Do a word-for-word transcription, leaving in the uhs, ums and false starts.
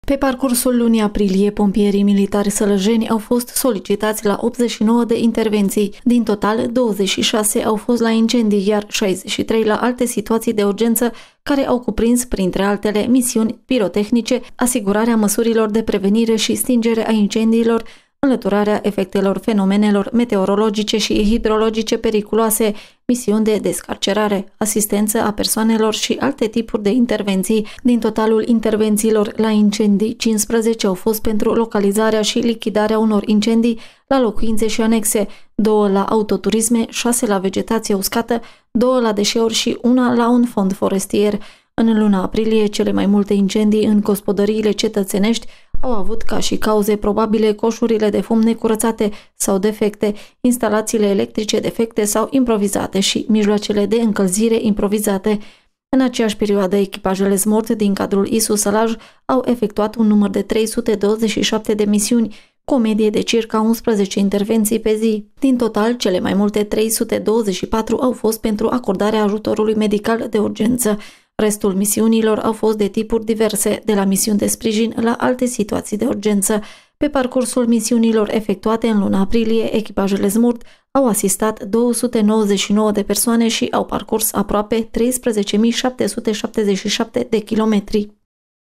Pe parcursul lunii aprilie, pompierii militari sălăjeni au fost solicitați la optzeci și nouă de intervenții. Din total, douăzeci și șase au fost la incendii, iar șaizeci și trei la alte situații de urgență, care au cuprins, printre altele, misiuni pirotehnice, asigurarea măsurilor de prevenire și stingere a incendiilor, înlăturarea efectelor fenomenelor meteorologice și hidrologice periculoase, misiuni de descarcerare, asistență a persoanelor și alte tipuri de intervenții. Din totalul intervențiilor la incendii, cincisprezece au fost pentru localizarea și lichidarea unor incendii la locuințe și anexe, două la autoturisme, șase la vegetație uscată, două la deșeuri și una la un fond forestier. În luna aprilie, cele mai multe incendii în gospodăriile cetățenești au avut ca și cauze probabile coșurile de fum necurățate sau defecte, instalațiile electrice defecte sau improvizate și mijloacele de încălzire improvizate. În aceeași perioadă, echipajele SMORT din cadrul I S U Sălaj au efectuat un număr de trei sute douăzeci și șapte de misiuni, cu o medie de circa unsprezece intervenții pe zi. Din total, cele mai multe trei sute douăzeci și patru au fost pentru acordarea ajutorului medical de urgență. Restul misiunilor au fost de tipuri diverse, de la misiuni de sprijin la alte situații de urgență. Pe parcursul misiunilor efectuate în luna aprilie, echipajele SMORT au asistat două sute nouăzeci și nouă de persoane și au parcurs aproape treisprezece mii șapte sute șaptezeci și șapte de kilometri.